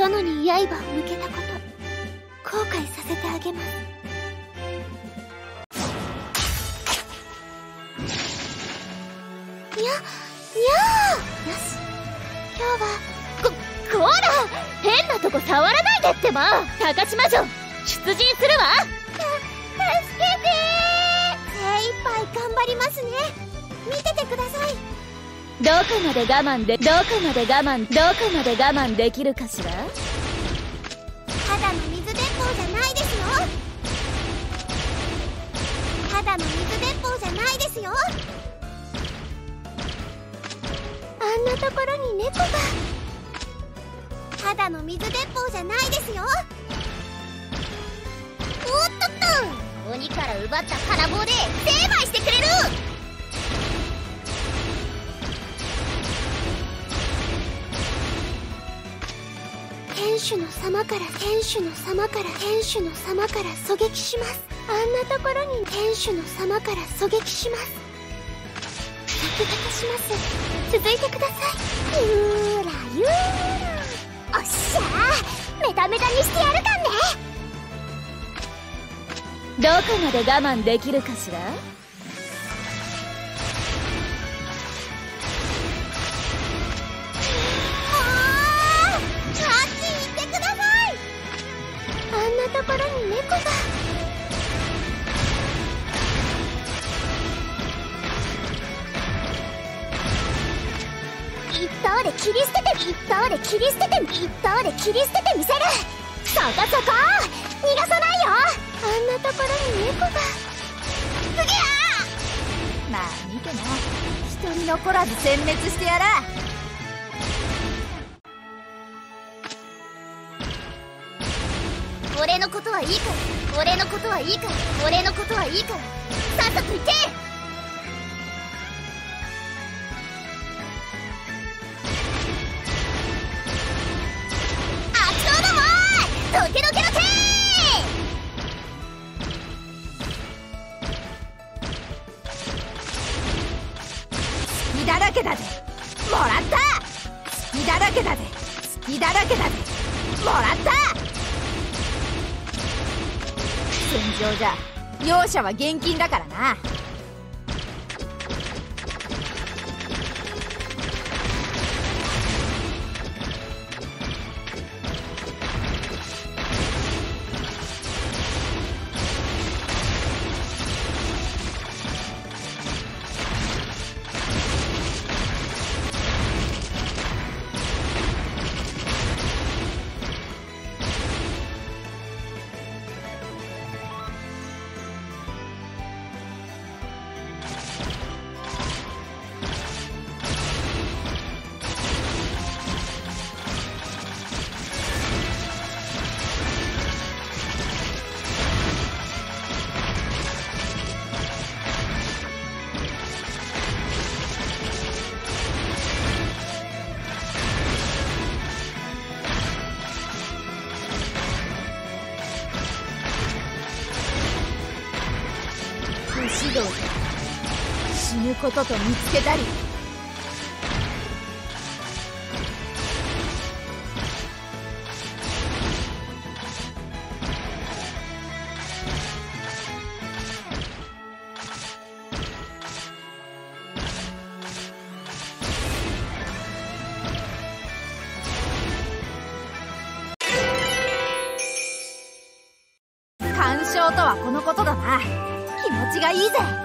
殿に刃を向けたこと、後悔させてあげます。にゃー。よし、今日はこら、変なとこ触らないでってば。高島城出陣するわ。助けてー。精一杯頑張りますね。見ててください。どこまで我慢できるかしら。ただの水鉄砲じゃないですよ。ただの水鉄砲じゃないですよ。あんなところに猫が。ただの水鉄砲じゃないですよ。おっとっと、鬼から奪った金棒で成敗してくれる。天主の様から狙撃します。あんなところに天主の様から狙撃します。落書します。続いてください。ゆーらゆーら。おっしゃー、メタメタにしてやるかんね。どこまで我慢できるかしら。あんなところに猫が。一刀で切り捨ててみせる。そこ逃がさないよ。あんなところに猫が。すげえ。まあ見てな、一人残らず殲滅してやら。俺のことはいいから、さっさと行って。悪党ども、どけどけ。隙だらけだぜ、もらった。隙だらけだぜ、もらった。戦場じゃ容赦は厳禁だからな。指導で死ぬことと見つけたり。干渉とはこのことだな。気持ちがいいぜ。